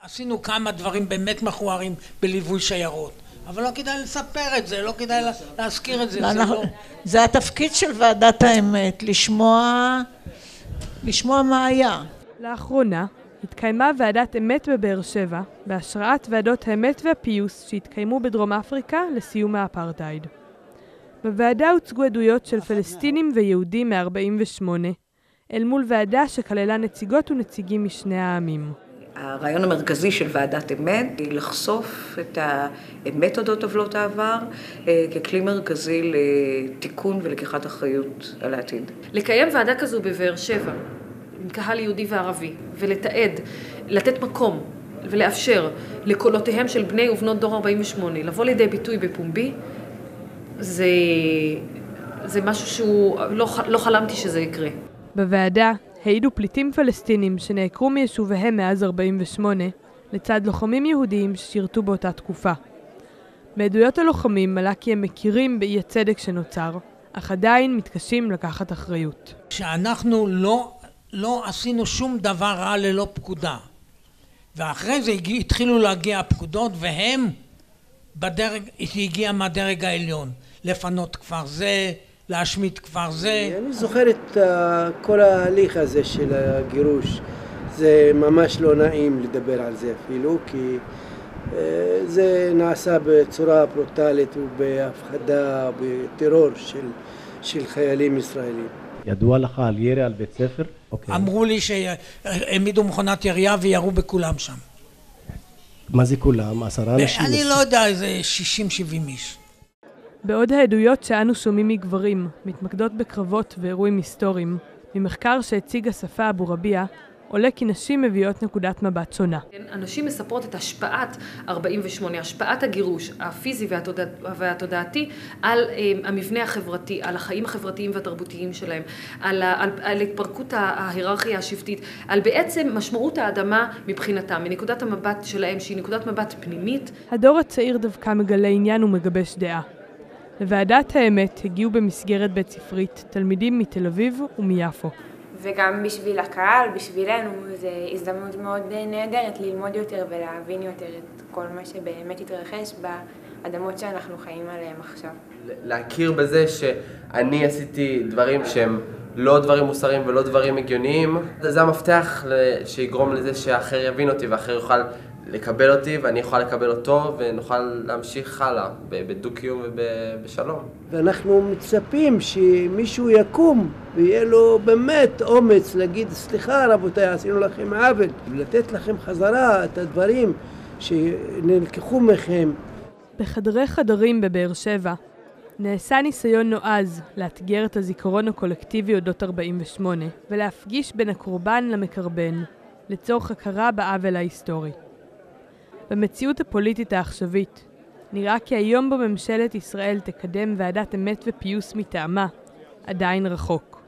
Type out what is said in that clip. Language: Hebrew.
עשינו כמה דברים באמת מכוערים בליווי שיירות, אבל לא כדאי לספר את זה, לא כדאי להזכיר את זה. זה התפקיד של ועדת האמת, לשמוע מה היה. לאחרונה התקיימה ועדת אמת בבאר שבע, בהשראת ועדות האמת והפיוס שהתקיימו בדרום אפריקה לסיום האפרטהייד. בוועדה הוצגו עדויות של פלסטינים ויהודים מ-48, אל מול ועדה שכללה נציגות ונציגים משני העמים. הרעיון המרכזי של ועדת אמת היא לחשוף את האמת אודות עוולות העבר ככלי מרכזי לתיקון ולקיחת אחריות על העתיד. לקיים ועדה כזו בבאר שבע, עם קהל יהודי וערבי, ולתעד, לתת מקום ולאפשר לקולותיהם של בני ובנות דור 48 לבוא לידי ביטוי בפומבי, זה משהו שהוא לא חלמתי שזה יקרה. בוועדה העידו פליטים פלסטינים שנעקרו מיישוביהם מאז 48, לצד לוחמים יהודיים ששירתו באותה תקופה. מעדויות הלוחמים עלה כי הם מכירים באי הצדק שנוצר, אך עדיין מתקשים לקחת אחריות. שאנחנו לא עשינו שום דבר רע ללא פקודה. ואחרי זה התחילו להגיע הפקודות, והם הגיע מהדרג העליון. לפנות כפר זה, להשמיד כפר זה. אני זוכר את כל ההליך הזה של הגירוש. זה ממש לא נעים לדבר על זה אפילו, כי זה נעשה בצורה ברוטלית ובהפחדה, בטרור של חיילים ישראלים. ידוע לך על ירי על בית ספר? אמרו לי שהעמידו מכונת ירייה וירו בכולם שם. מה זה כולם? 10 אנשים? אני לא יודע, איזה 60-70 איש. בעוד העדויות שאנו שומעים מגברים מתמקדות בקרבות ואירועים היסטוריים, ממחקר שהציג השפה אבו רביע, עולה כי נשים מביאות נקודת מבט שונה. הנשים מספרות את השפעת 48, השפעת הגירוש הפיזי והתודעתי על המבנה החברתי, על החיים החברתיים והתרבותיים שלהם, על התפרקות ההיררכיה השבטית, על בעצם משמעות האדמה מבחינתם, מנקודת המבט שלהם שהיא נקודת מבט פנימית. הדור הצעיר דווקא מגלה עניין ומגבש דעה. לוועדת האמת הגיעו במסגרת בית ספרית תלמידים מתל אביב ומיפו. וגם בשביל הקהל, בשבילנו, זו הזדמנות מאוד נהדרת ללמוד יותר ולהבין יותר את כל מה שבאמת התרחש באדמות שאנחנו חיים עליהם עכשיו. להכיר בזה שאני עשיתי דברים שהם לא דברים מוסריים ולא דברים הגיוניים, זה המפתח שיגרום לזה שאחר יבין אותי ואחר יוכל לקבל אותי ואני אוכל לקבל אותו ונוכל להמשיך הלאה בדו-קיום ובשלום. ואנחנו מצפים שמישהו יקום ויהיה לו באמת אומץ להגיד סליחה רבותיי, עשינו לכם עוול, ולתת לכם חזרה את הדברים שנלקחו מכם. בחדרי חדרים בבאר שבע נעשה ניסיון נועז לאתגר את הזיכרון הקולקטיבי אודות 48 ולהפגיש בין הקורבן למקרבן לצורך הכרה בעוול ההיסטורי. במציאות הפוליטית העכשווית, נראה כי היום בו ממשלת ישראל תקדם ועדת אמת ופיוס מטעמה, עדיין רחוק.